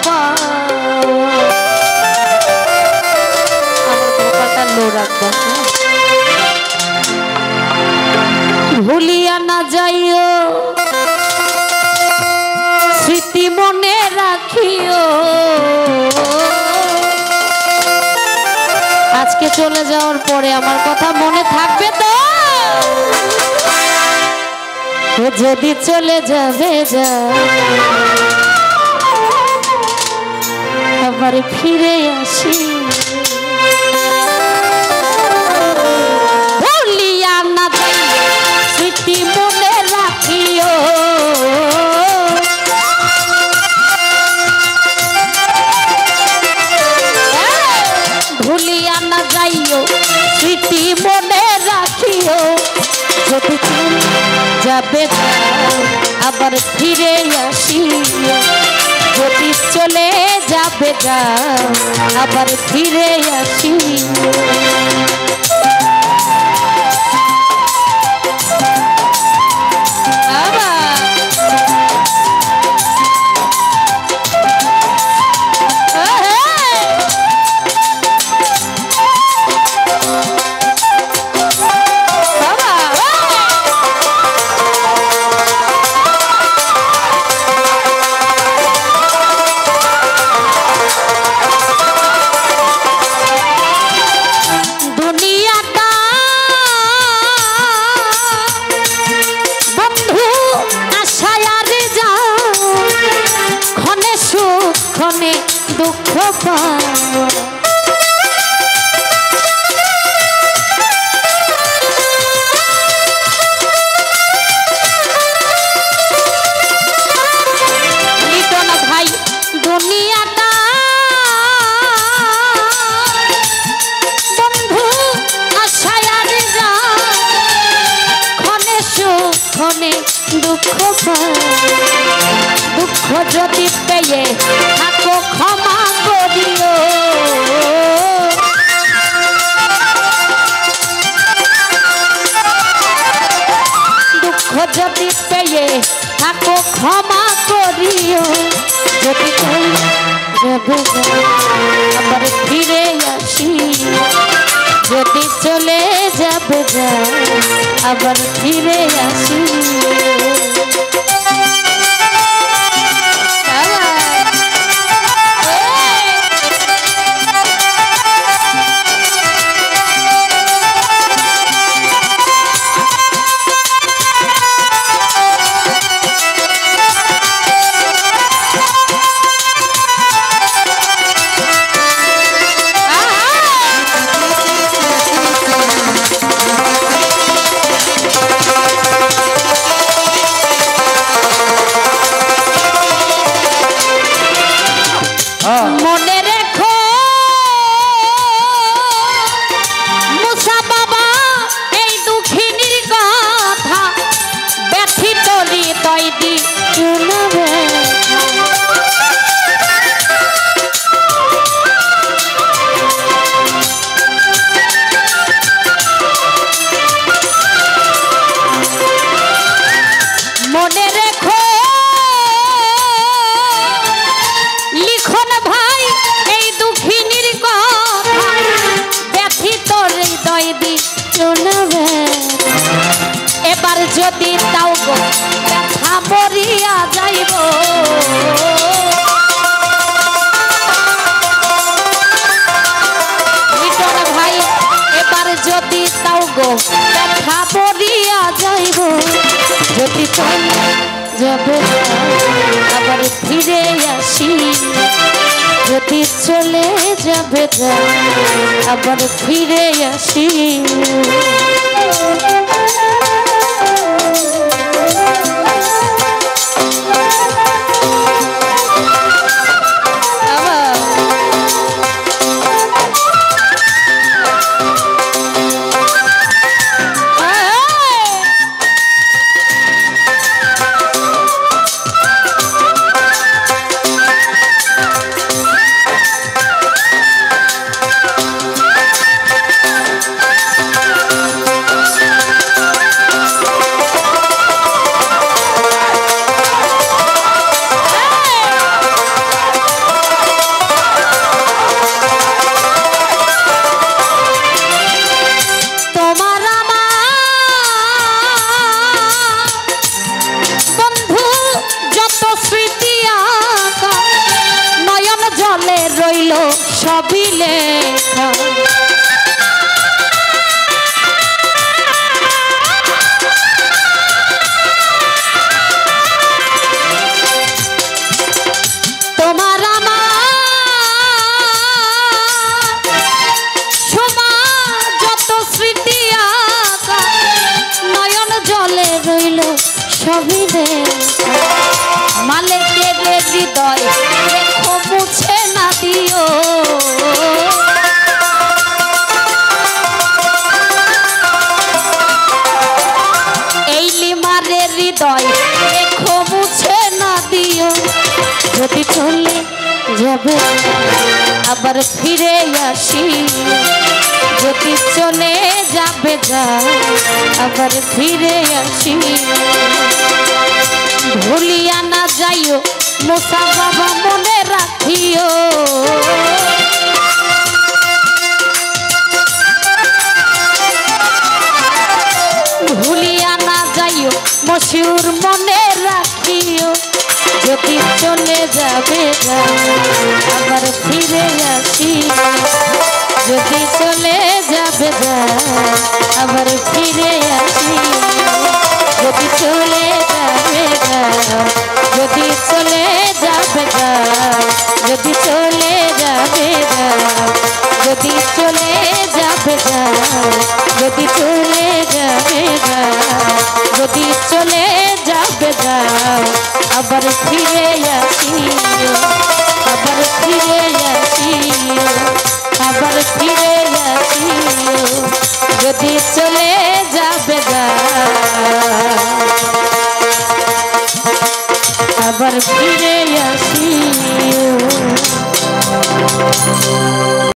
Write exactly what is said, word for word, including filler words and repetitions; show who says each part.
Speaker 1: भूलिया ना जाइयो स्मृति मने राखियो आज के चले जाओयार परे आमार कथा मने थाकबे तो जदि चले जाबे जा आबार फिरे आसि भूलिया ना जाइयो स्मृति मने राखियो भूलिया ना जाइयो स्मृति मने राखियो जदि जाबे आबार फिरे आसियो जदि चले जाबे आबार फिरे आसियो दुख भाई दुनियाटा बंधु आशायार जा खने सुख खने दुख दुख जदि पेये थाको क्षमा करियो दुख जदि पेये थाको क्षमा करियो जदि जाबे आबार फिरे आसि जदि चले जाबे आबार फिरे आसि मने रेखो मुसा बाबा এই দুঃখিনীর কথা ব্যথিত হৃদয় দি শুনবে মনে রেখো লিখন ভাই এই দুঃখিনীর কথা ব্যথিত হৃদয় দি শুনবে এবার যদি তাও গো ব্যথা মরিয়া যাইব লিখন ভাই এবার যদি তাও গো ব্যথা মরিয়া যাইব যদি যাবে আবার ফিরে আসি যদি চলে যাবে আবার ফিরে আসি সবই লেখা। তোমার আমার সমাজ যত স্মৃতি আঁকা নয়ন জলে রইল সবই লেখা। মালিকের হৃদয় দেখো মুছে না দিও, এই লিমারের হৃদয় দেখো মুছে না দিও। যদি চলে যাবে আবার ফিরে আসি, যদি চলে যাবে যা আবার ফিরে আসি। ভুলিয়া না যাইও মোসা বাবা মনে রাখিও, ভুলিয়া না যাইও মশিউর মনে রাখিও। যদি চলে যাবে যা আবার ফিরে আসি, যদি চলে যাবে যা আবার ফিরে আসি। যদি চলে যাবে যা, যদি চলে যাবে যা, যদি চলে যাবে যা, যদি চলে যাবে যা, যদি চলে যাবে যা, যদি চলে যাবে যা আবার ফিরে আসিও, আবার ফিরে আসিও, আবার ফিরে আসিও। যদি চলে যাবে যা আবার ফিরে